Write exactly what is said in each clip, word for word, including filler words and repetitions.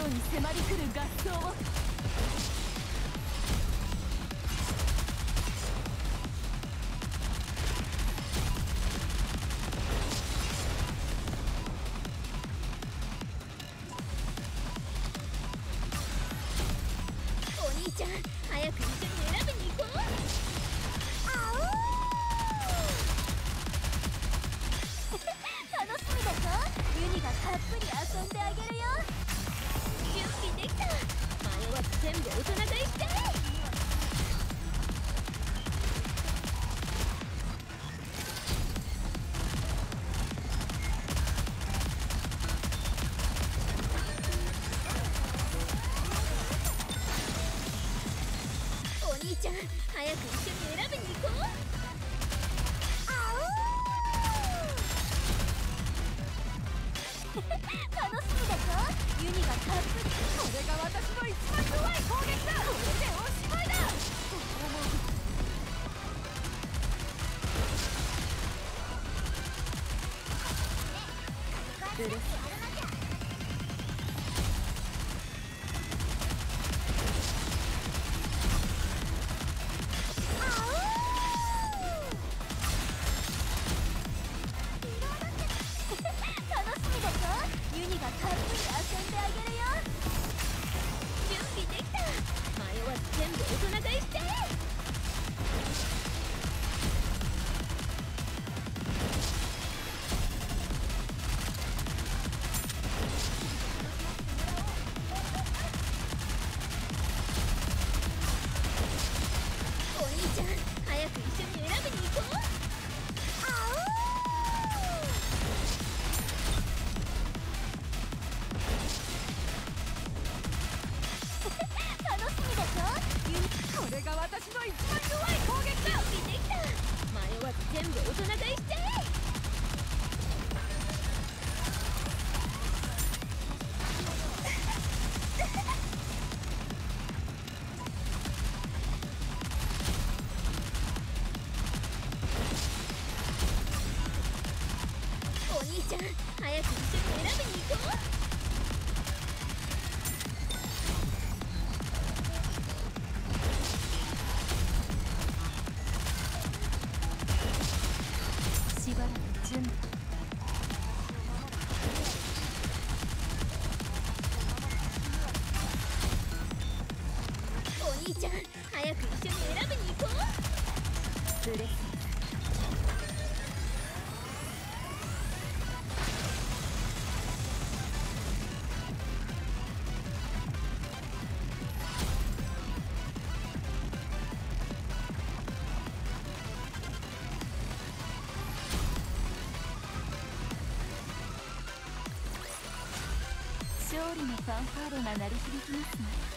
うに迫り来る合奏を。 お兄ちゃん、早く一緒に選びに行こう。あおー楽しみだぞ。ユニがたっぷり遊んであげるよ。準備できた。迷わず全部大人買いして。お兄ちゃん、早く一緒に選びに行こう。あおー楽しみだぞ。ユニがたっぷり。 これが私の一番弱い攻撃だ。これでおしまいだ。ブレス楽しみだぞ。ユニがたっぷり遊んであげるよ。準備できた。迷わず全部大人買いして。お兄ちゃん、早く一緒に選びに行こう。あおー楽しみだぞ。ユニこれが私の一番弱い攻撃だ。 準備できた。迷わず全部大人買いして。お兄ちゃん、早く一緒に選びに行こう。 しばらく準備。 お兄ちゃん、早く一緒に選びに行こう。 ブレス勝利のファンファーレが鳴り響きますね。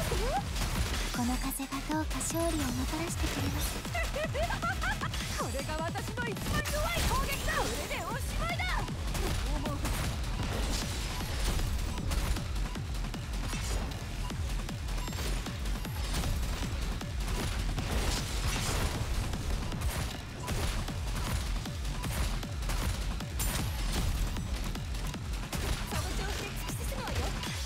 この風がどうか勝利をもたらしてくれます。 これが私の一番弱い攻撃だ。これでおしまいだ。思うその調子で突き進むわよ。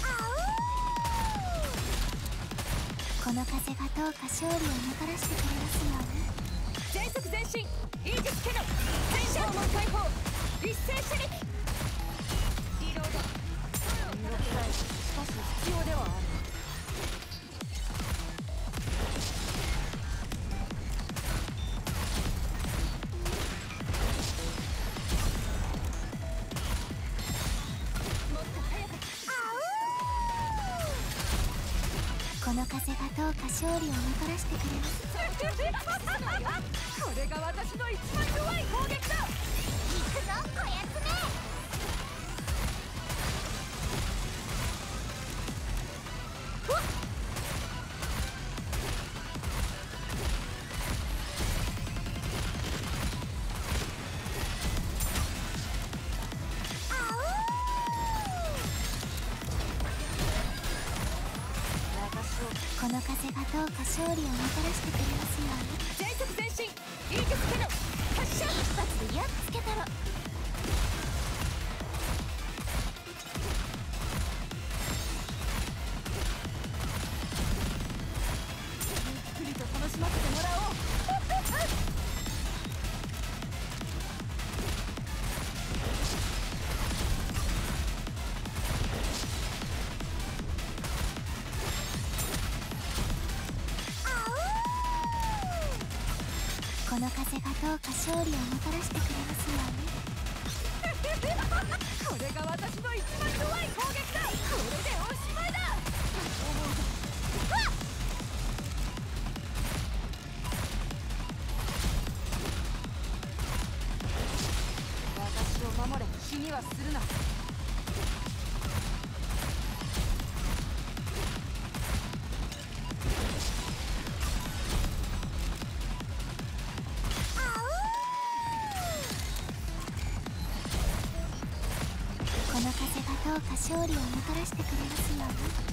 この風がどうか勝利をもたらしてくれますように。 全速前進、イージスキャノン、全消耗解放、一斉射撃。リロード。めんどくさい。しかし必要ではある。もっと早く。 この風がどうか勝利をもたらしてくれます。 これが私の一番弱い攻撃だ。 行くぞこやつめ。この風がどうか勝利をもたらしてくれますように。 全速前進、イージスキャノン、発射。 一発でやっつけたろ。 ゆっくりと楽しませてもらおう。 この風がどうか勝利をもたらしてくれますように。 これが私の一番弱い攻撃だ。これでおしまいだ。私を守れ。気にはするな。 この風がどうか勝利をもたらしてくれますように。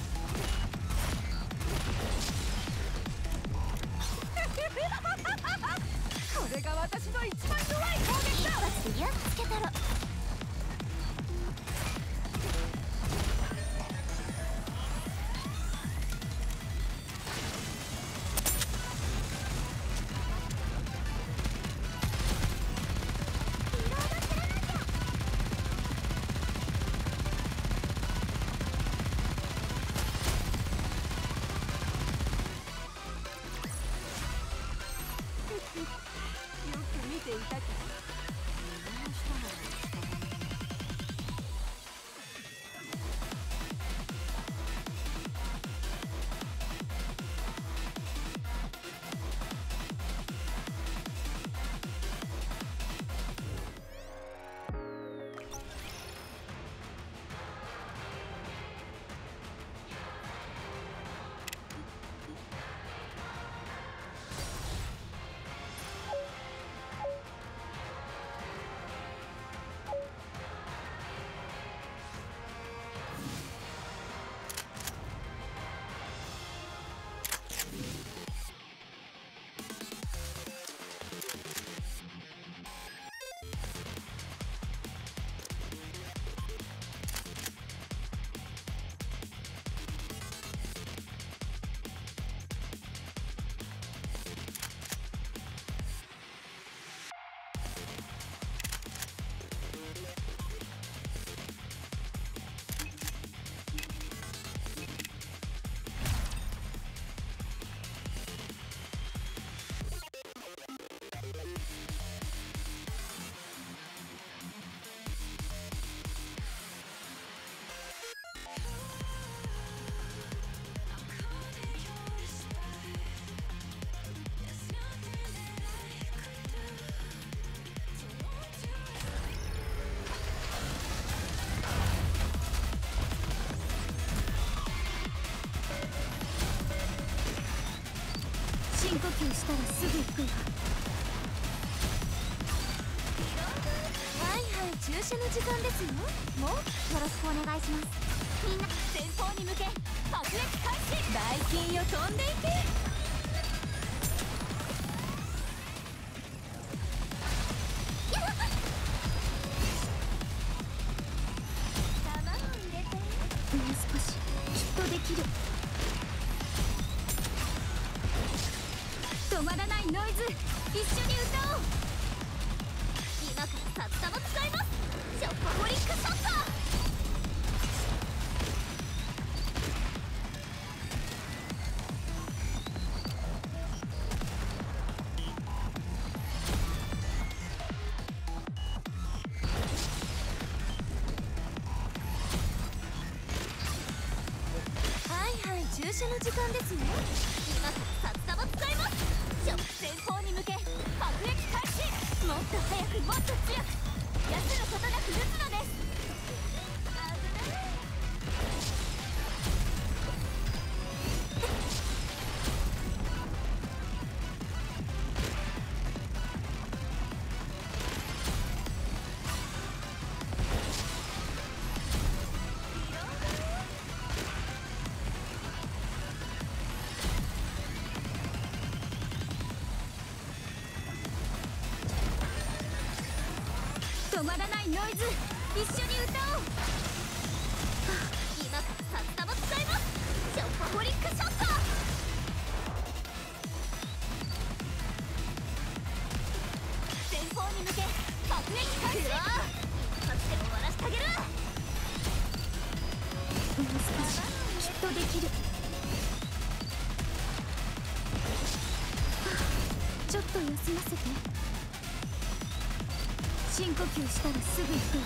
これが私の一番弱い攻撃だ。 一発でやっつけたろ。 よく見ていたか。見直したのは深呼吸したらすぐ行くよ。はいはい、注射の時間ですよ。もうよろしくお願いします。みんな前方に向け爆撃開始。大金よ飛んでいけ。もう少しきっとできる。止まらないノイズ、一緒に歌おう。今から札束使います。ショッパホリックショッパー。はいはい、注射の時間ですよ。今から札束使います。ショッ前方に向け爆撃開始。もっと早くもっと強く、休むことなく撃つのです。危ない。止まらないノイズ、一緒に歌おう。今から札束使います。ショッパホリックショッパー。前方に向け爆撃開始。一発で終わらしてあげる。もう少しきっとできる。ちょっと休ませて。深呼吸したらすぐ行くわ。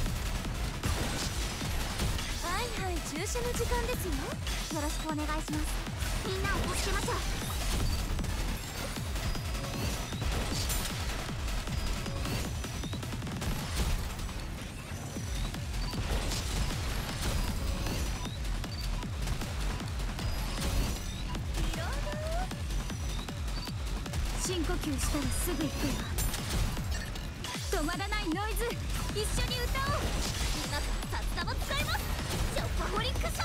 はいはい、注射の時間ですよ。よろしくお願いします。みんなを助けましょう。深呼吸したらすぐ行くわ。止まらないノイズ、一緒に歌おう。今から札束使います。ショッパホリックショッパー。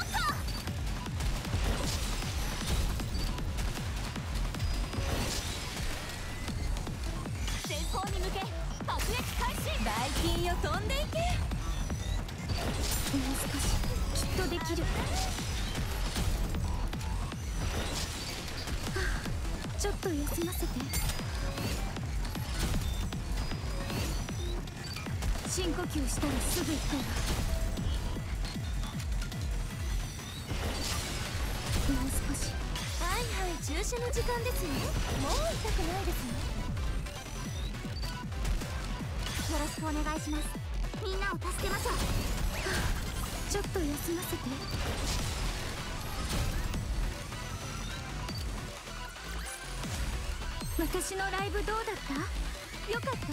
前方に向け爆撃開始。大金よ飛んでいけ。もう少しきっとできる。はあ、ちょっと休ませて。深呼吸したらすぐ行くわ。もう少し。はいはい、注射の時間ですよ。もう痛くないですね。よろしくお願いします。みんなを助けましょう。はあ、ちょっと休ませて。私のライブどうだった？よかった？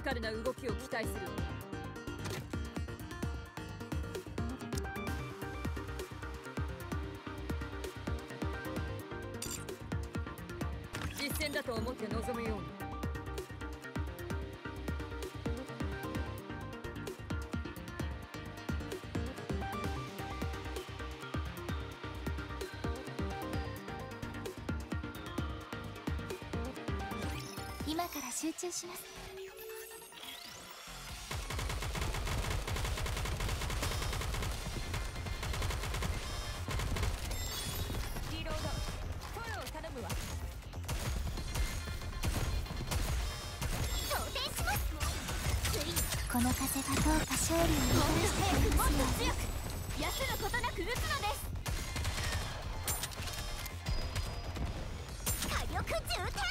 ジカルな動きを期待する。実戦だと思って臨むように。 今から集中します。 リロード、フォロー頼むわ。 装填します。ついにこの風がどうか勝利をもたらしてくれますよ。もっと強く休むことなく打つのです。火力充填。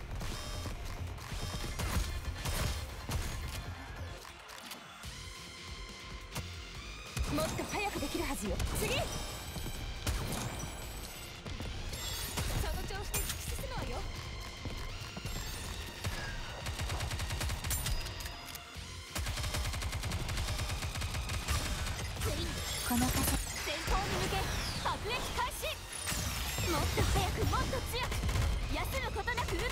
もっと早くできるはずよ。次、その調子で突き進むわよ。 ついにこの風前方に向け爆撃開始。もっと早くもっと強く休むことなく打つのです。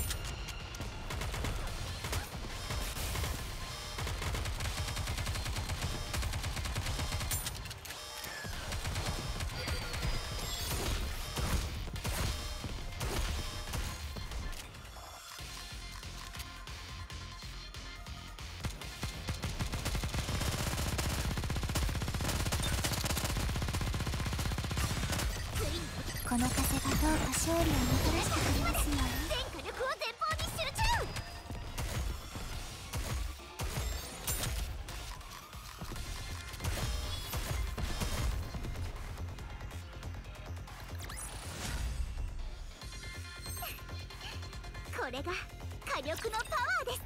この風がどうか勝利をもたらしてくれますよ。全火力を前方に集中。これが火力のパワーです。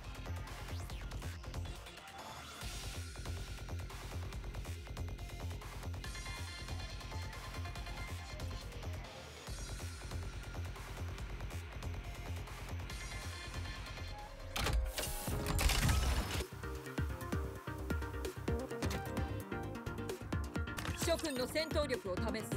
諸君の戦闘力を試す。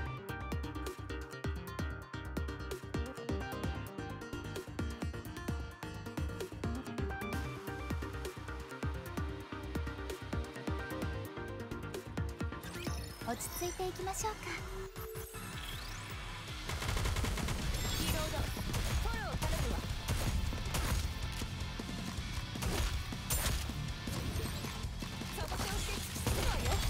落ち着いていきましょうか。 リロード、フォロー頼むわ。その調子で突き進むわよ。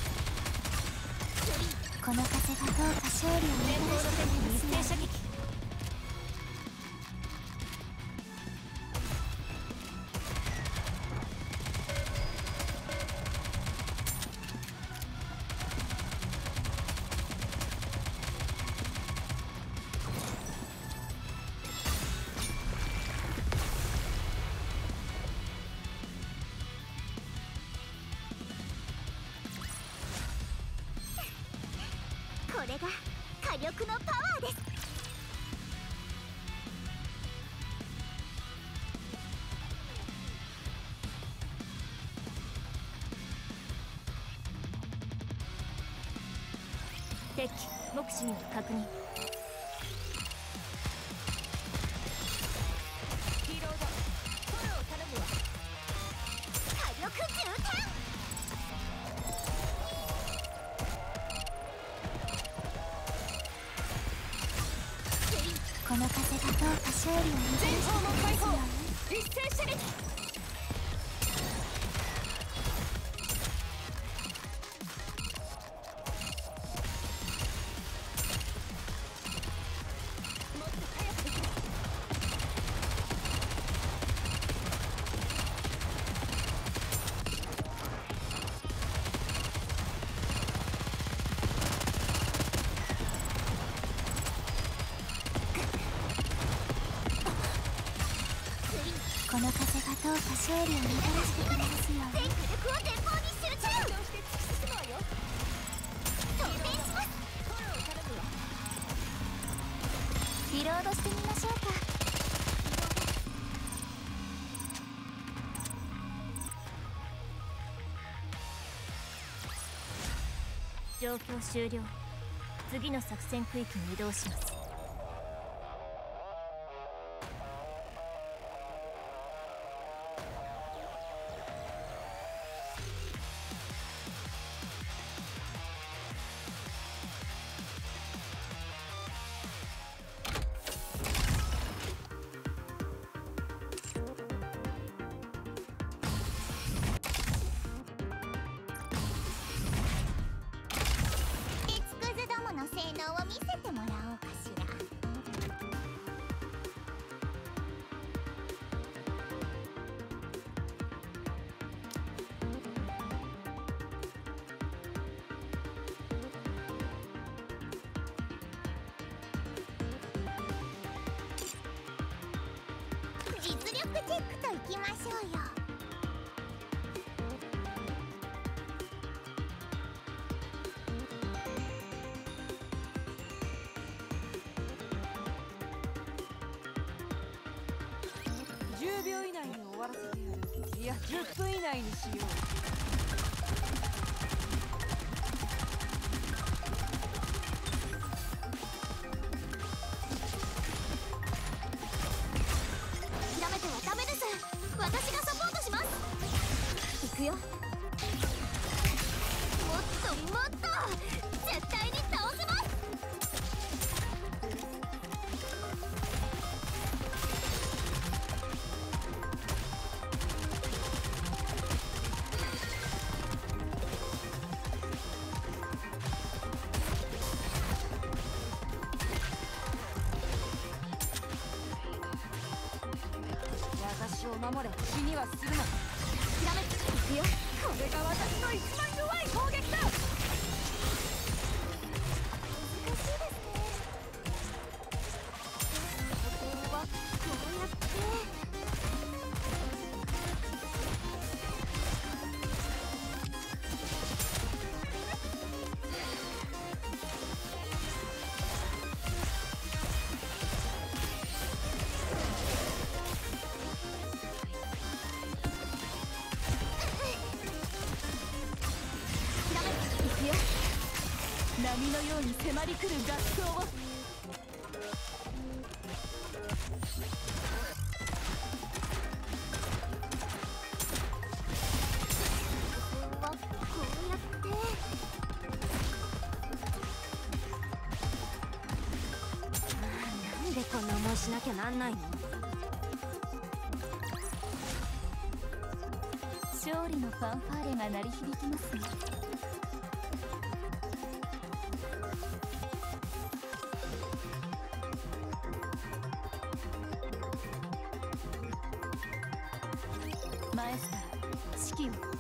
この風がどうか勝利をもたらしてくれますよ。これが火力のパワーです。 敵目視に確認。リロード、フォロー頼むわ。 火力充填。この風がどうか勝利をもたらしてくれますよ。 一斉射撃。もっと早くできる。 この風がどうか勝利をもたらしてくれますよ。全火力を前方に集中。 そして突き進むわよ。 装填します。 フォロー頼むわ。 リロードしてみましょうか。 状況終了。次の作戦区域に移動します。 実力チェックといきましょうよ。 じゅうびょう以内に終わらせてやる。いやじゅっぷん以内にしよう。 私がサポートします。行くよ。もっともっと絶対に倒せます。 私を守れ。死にはするな。 諦めていくよ。 これが私の一番弱い攻撃だ。 難しいですね。ここはこうやって。波のように迫り来る合奏を。こうやってなんでこんな思いしなきゃなんないの。勝利のファンファーレが鳴り響きますね。マエスター、指揮を。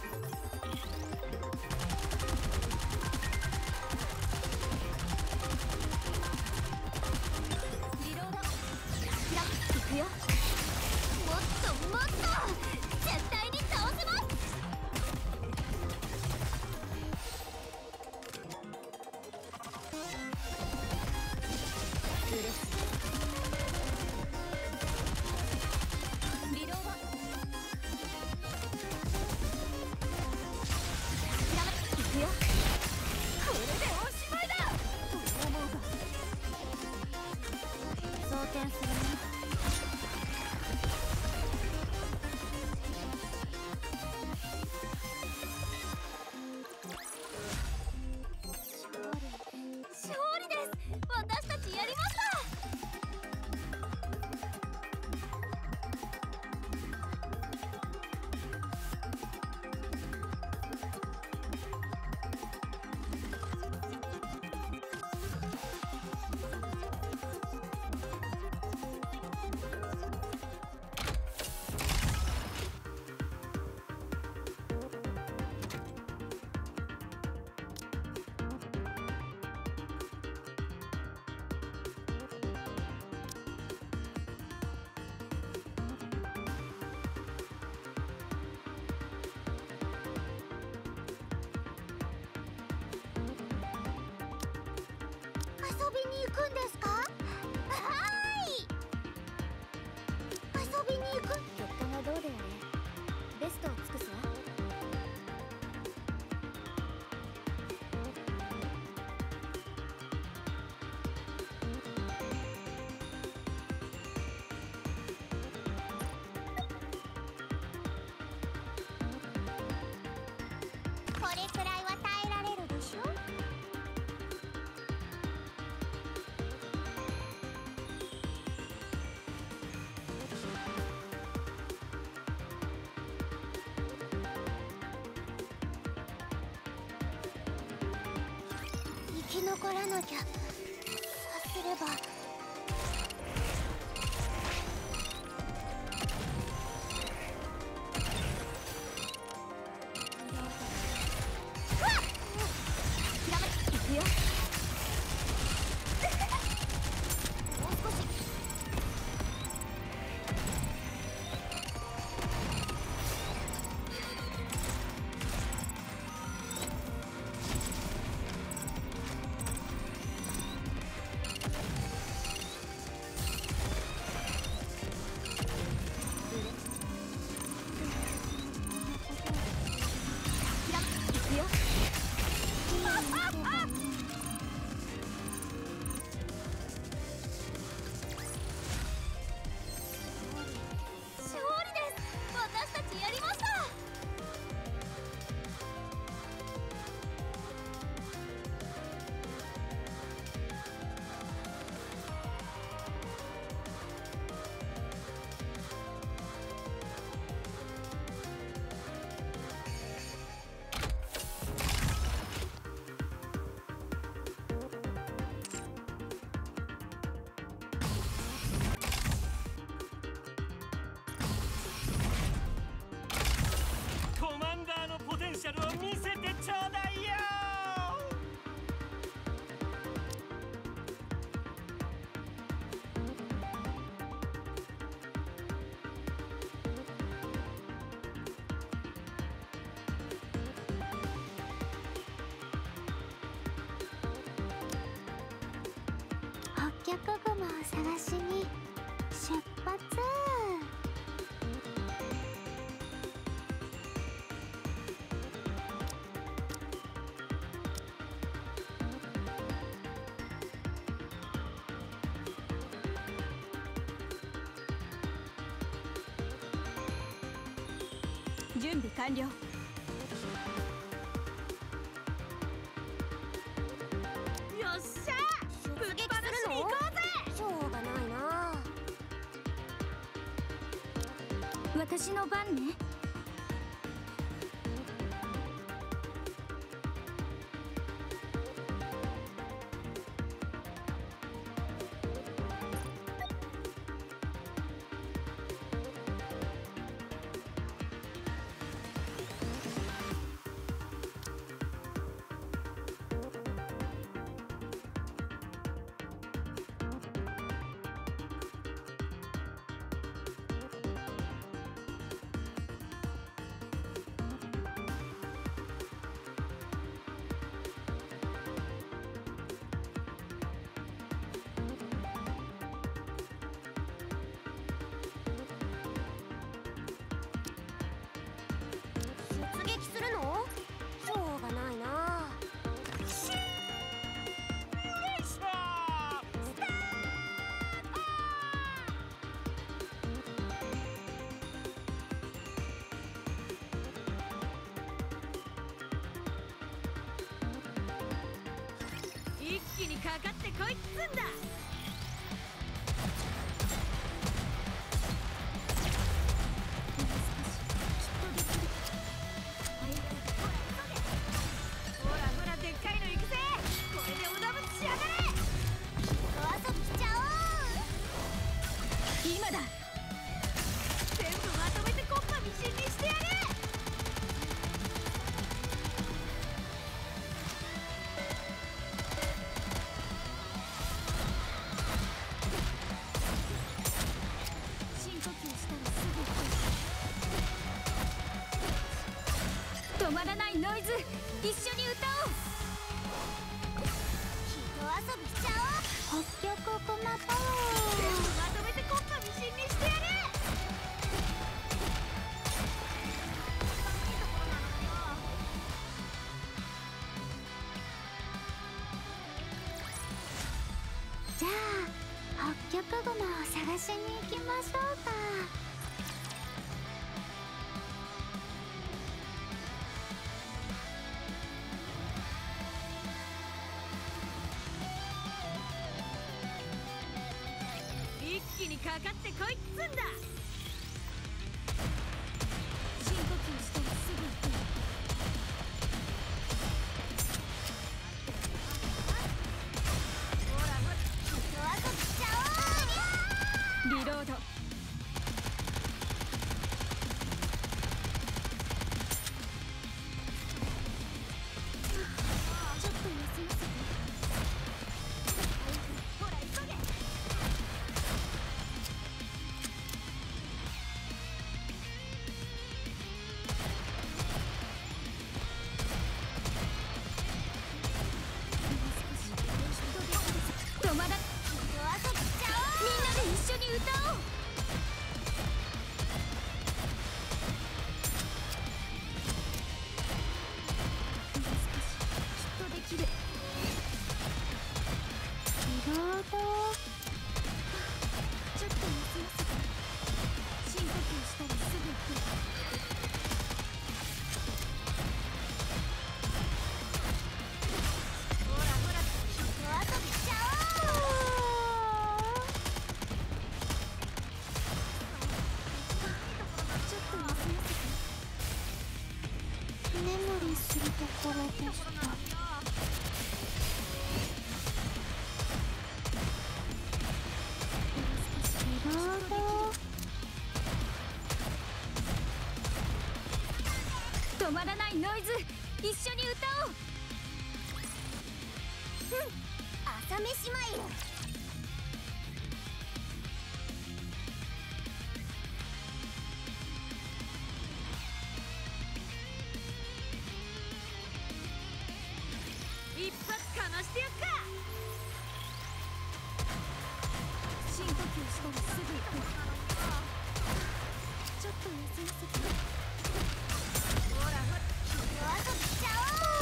リロード。行くよ。もっともっと絶対に倒せます。うれしい。リロード。これでおしまいだと思うが、装填するね。勝利勝利です。私たちやりました。行くんですか？はーい。遊びに行く。結果がどうであれベストを尽くすわ。 き残らなきゃ。さすればいくよ。もう少し。いくよ。勝利です。私たちやりました。 コマンダーのポテンシャルを見せてちょうだいよ。 北極熊を探しに出発。 準備完了。 よっしゃ。 出撃するの？しょうがないな。 私の番ね。 出撃するの？しょうがないな。 一気にかかってこいっつんだ。ほらほら、でっかいの行くぜ。これでおだぶつしやがれ。 お遊びしちゃ今だ。全部まとめてコッパみじんにしてやる。 深呼吸したらすぐ止まらないノイズ、一緒に歌おう。 おう。ひと遊びしちゃおう。北極熊パワ全部まとめてコッパみじんにしてやる。 ー。じゃあ北極熊を探しに行きましょうか。 一気にかかってこいっつんだ。 深呼吸したらすぐ行く。 ロード。 ちょっと休ませて。ほら急げ。 止まら夜遊びしちゃおう。 みんなで一緒に歌おう。 きっとできる。 リロード。 ちょっと休ませて。深呼吸したらすぐ行く。ほらほら、夜遊びしちゃおう。ちょっと休ませて。 居眠りするところでした。リロード。 止まらないノイズ、一緒に歌おう。 朝飯前よ。 一発かましてやっか。 深呼吸したらすぐ行く。ちょっと休ませて。ほらほら、夜遊びしちゃ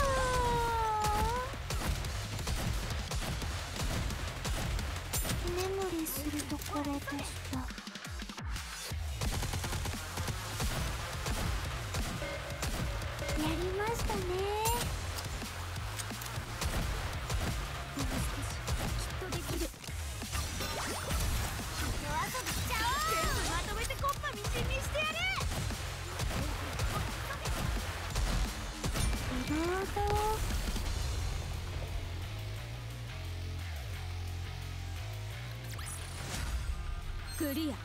おう。 居眠りするところでした。やりましたね。 もう少し、きっとできる。夜遊びしちゃおう。 全部まとめてコッパみじんにしてやる。 リロード。 クリア。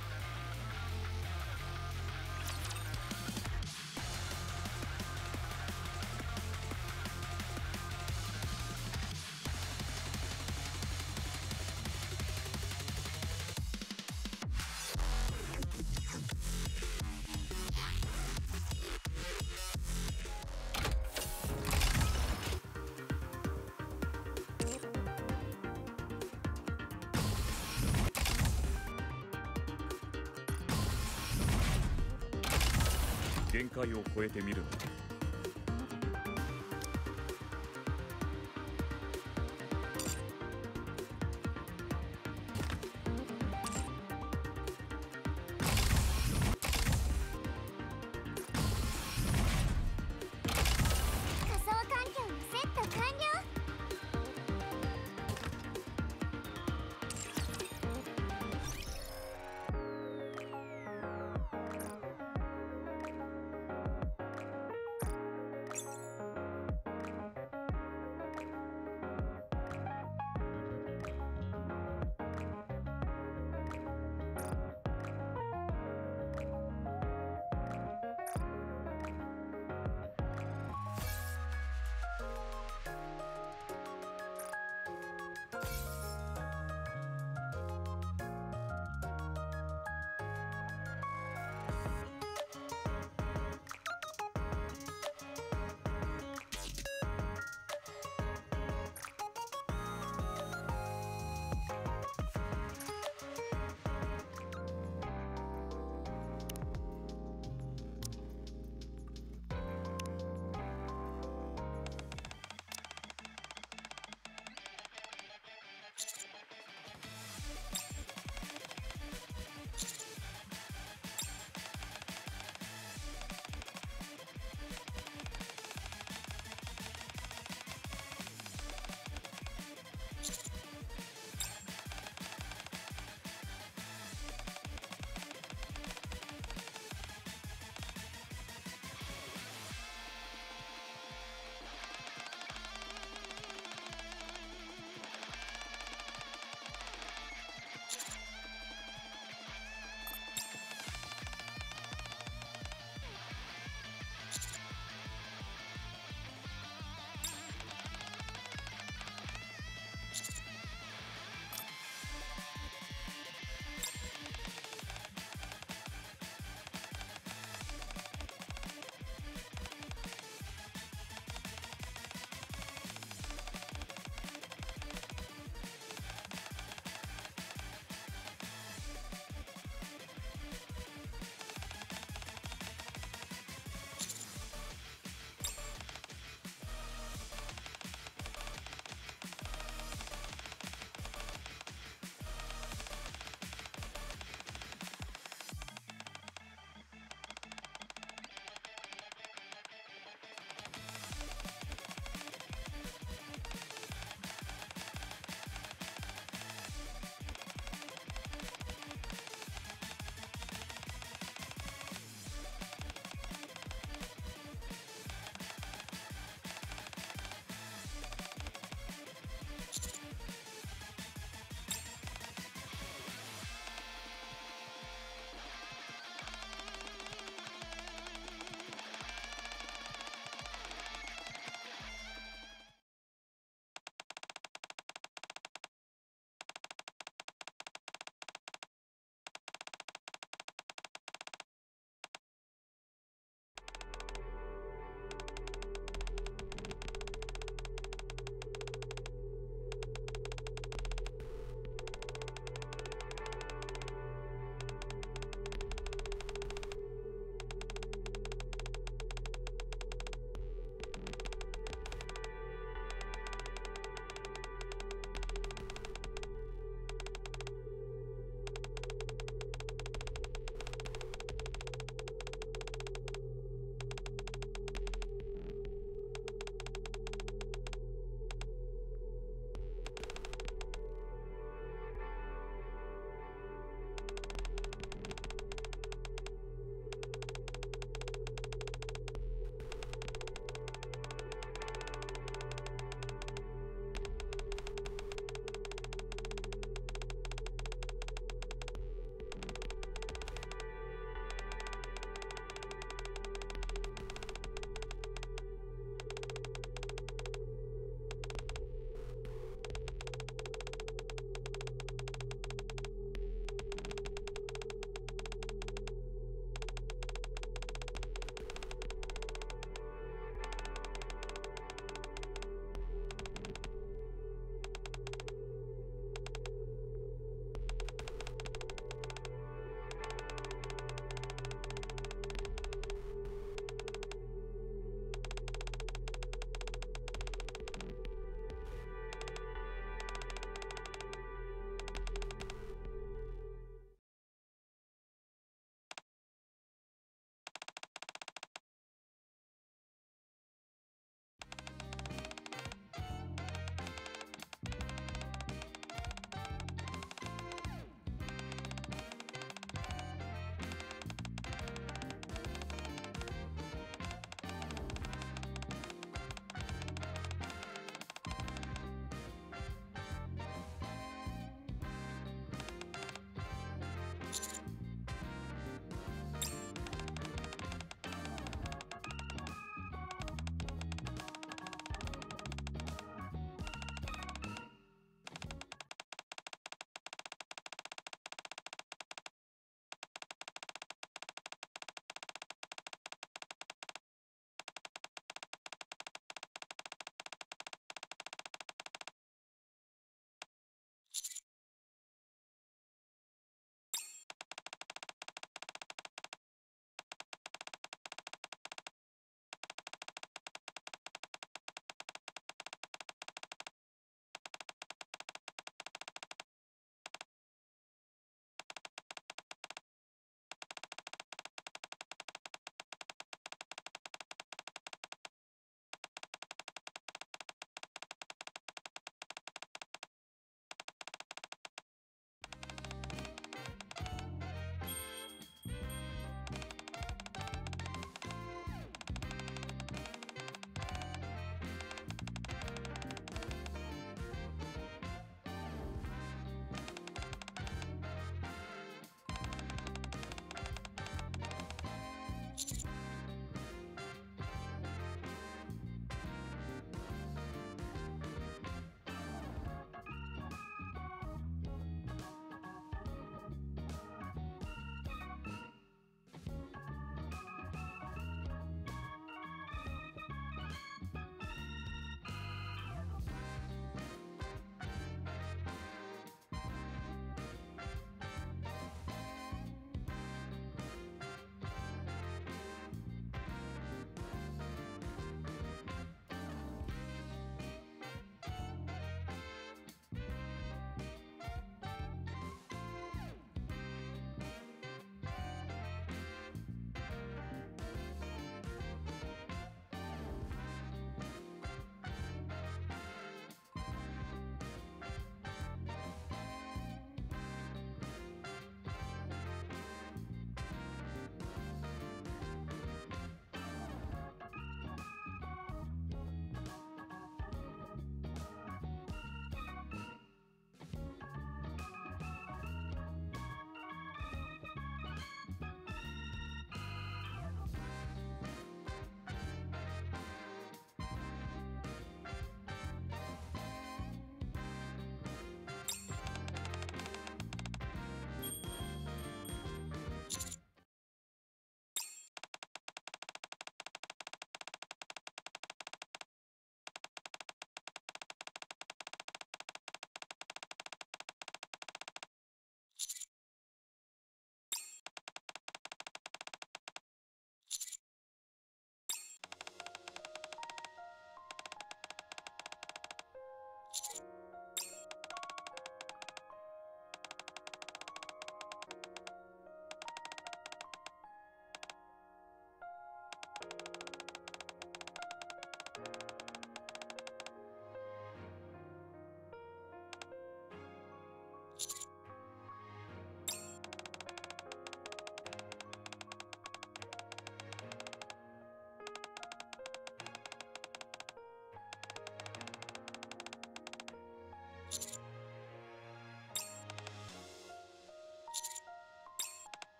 限界を超えてみるのだ。 仮想環境のセット完了。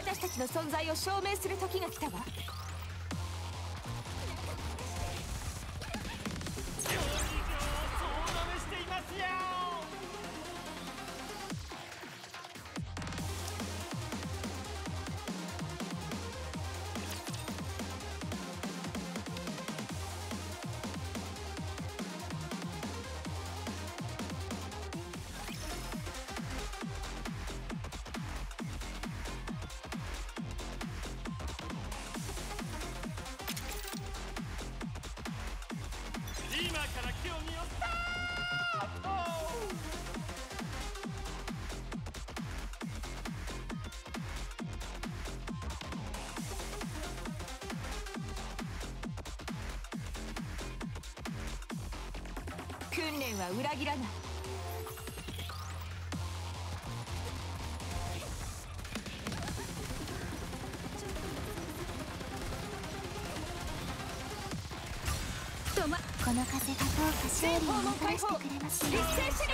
私たちの存在を証明する時が来たわ。 総なめしていますよ。今から競技をスタート。 訓練は裏切らない。 とまこの風がどうか勝利をもたらしてくれますよう一斉射撃。 ズバ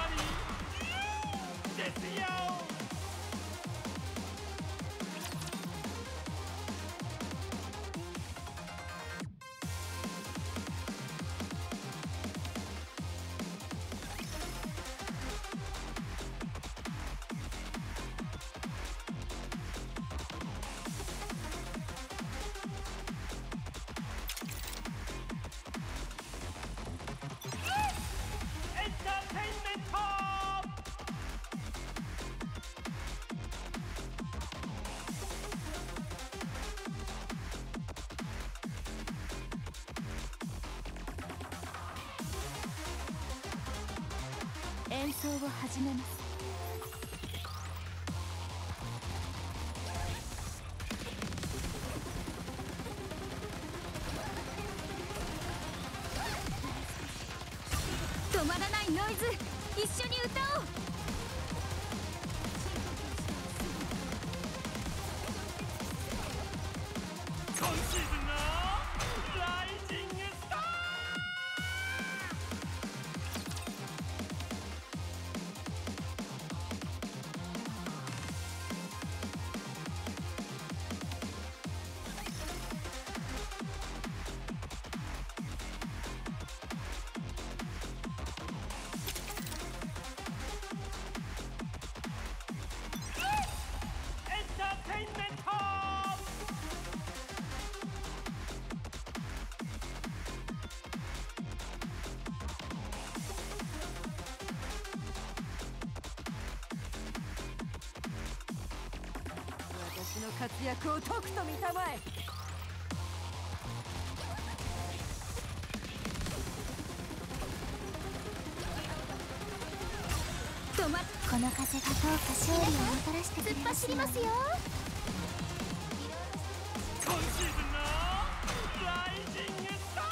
リですよ。エンターテインメント。 演奏を始めます。止まらないノイズ、一緒に歌おう。 今シーズンのライジングスター。エンターテインメント。 私の活躍をとくと見たまえ。 とまこの風がどうか勝利をもたらしてくれ突っますように走りますよ。 今シーズンのライジングスター。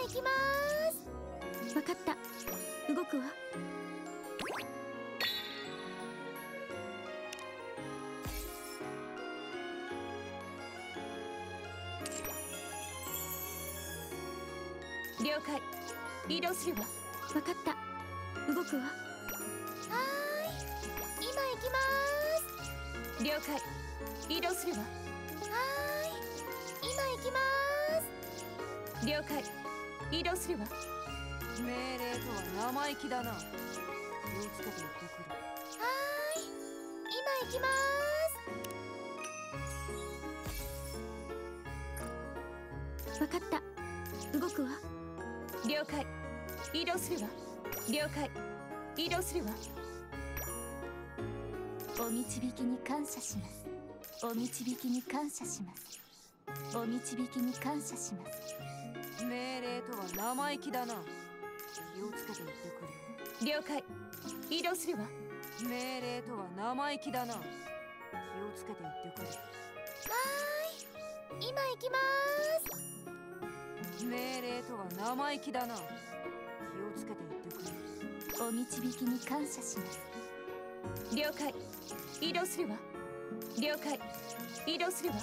行きまーす。 わかった。動くわ。 了解。移動するわ。 わかった。動くわ。 はーい、今行きまーす。 了解。移動するわ。 はーい、今行きまーす。 了解。移動するわ。 命令とは生意気だな。気をつけて言ってくる。 はーい、今行きまーす。 わかった。動くわ。 了解。移動するわ。了解。移動するわ。 お導きに感謝します。お導きに感謝します。お導きに感謝します。 命令とは生意気だな。気をつけて言ってくる。 了解。移動するわ。 命令とは生意気だな。気をつけて言ってくる。 はーい、今行きまーす。 命令とは生意気だな。気をつけて言ってくる。 お導きに感謝します。 了解。移動するわ。了解。移動するわ。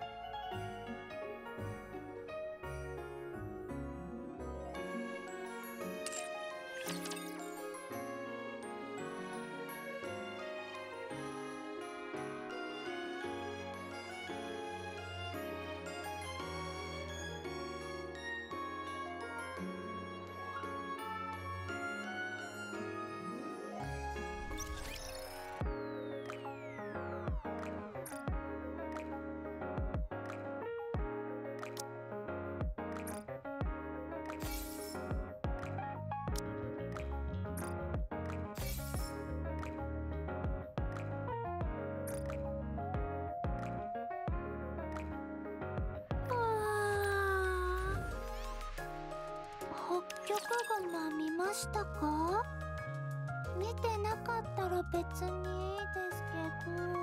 北極熊見ましたか？見てなかったら別にいいですけど。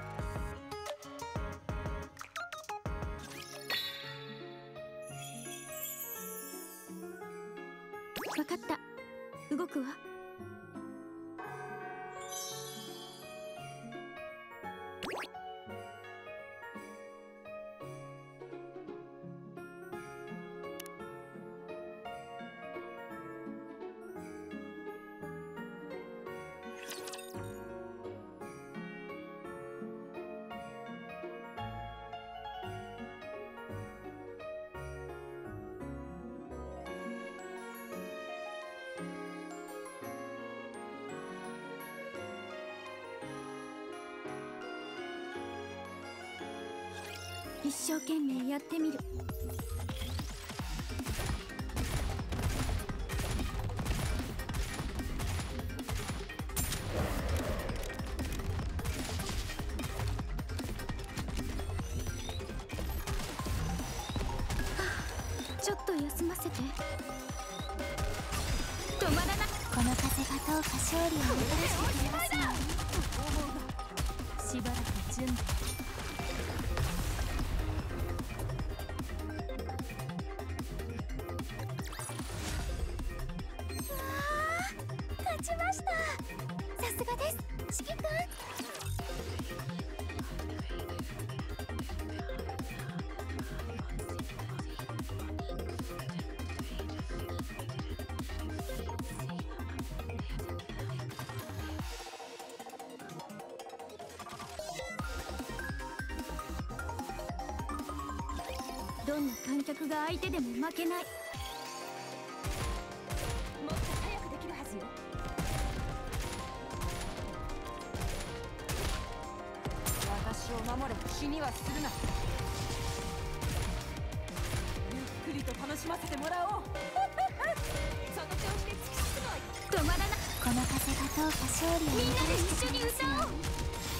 わかった。動くわ。一生懸命やってみる。ちょっと休ませて。止まらな。 この風がどうか勝利をもたらしてくれますように。しばらく準備。勝ちました。さすがです、指揮官。 どんな観客が相手でも負けない。 もっと早くできるはずよ。 私を守れ。死にはするな。ゆっくりと楽しませてもらおう。 その調子で突き進むわよ。 止まらな。 この風がどうか勝利をもみんなでたらして一緒にくれますよ歌おう。 うに。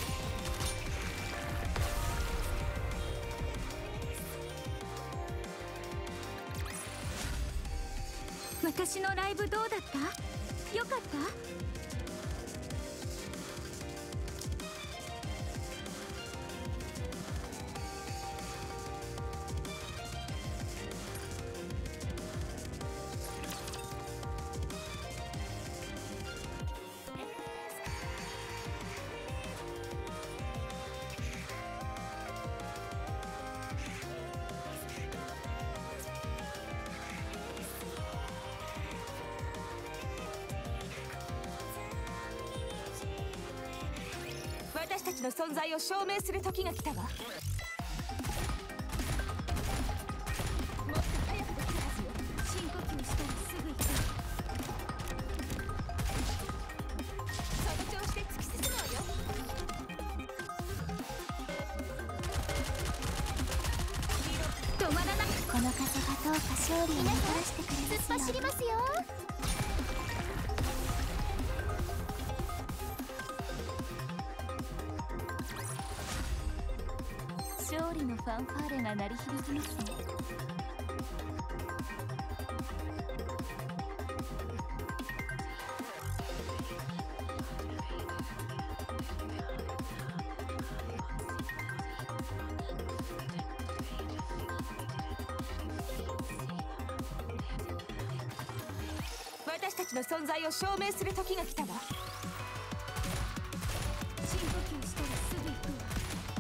私のライブどうだった？よかった？ たちの存在を証明する時が来たわ。もっと早くできるはずよ。深呼吸したらすぐ行く。その調子で突き進むわよ。 止まらない。 この風がどうか勝利をもたらしてくれますように。 突っ走りますよ。 勝利のファンファーレが鳴り響きますね。 私たちの存在を証明する時が来たわ。深呼吸したらすぐ行くわ。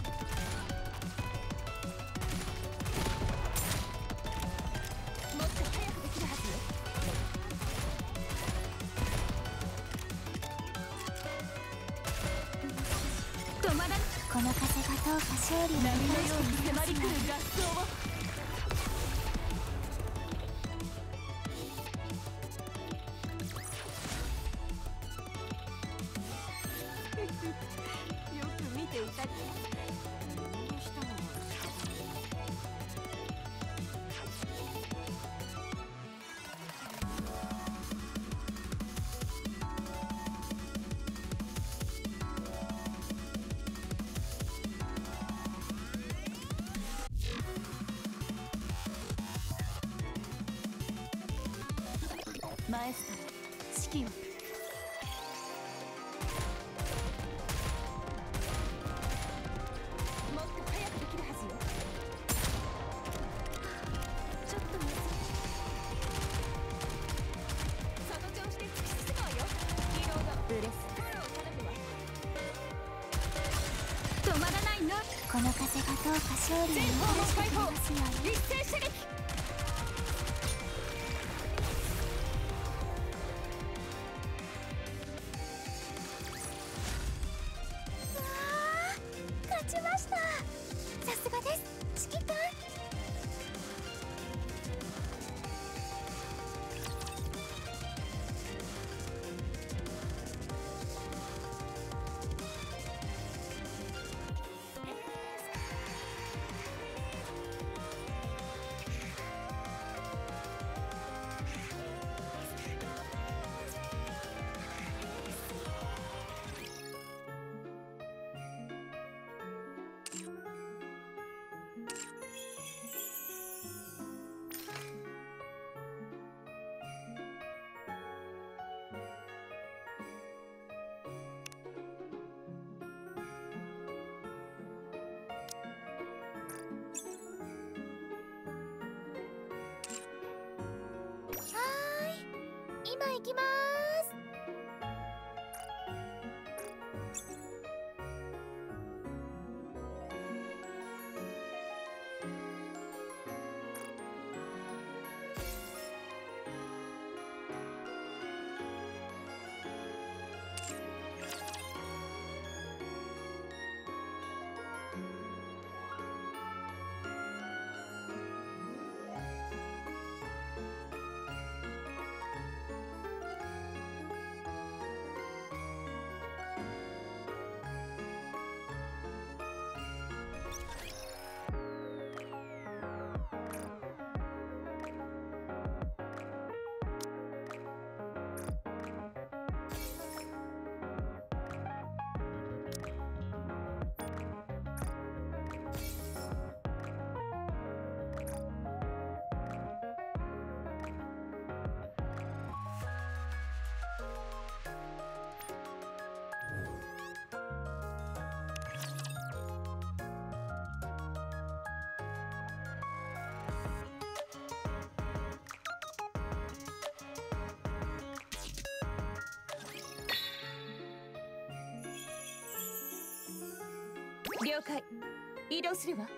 もっと早くできるはずよ。止まらない。 この風がどうか勝利をもたらしてくれますように。 合奏を。よく見ていたり。どうしたの？ マエストロ指揮を。 もっと早くできるはずよ。ちょっと待つ。その調子で突き進むわよ。リロード。 ブレスフォロー頼むわ。 止まらないの。 この風がどうか勝利を前もたらして方もくれますように。 一斉射撃。 勝ちました。さすがです指揮官。今行きます。 了解。移動するわ。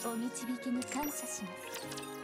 お導きに感謝します。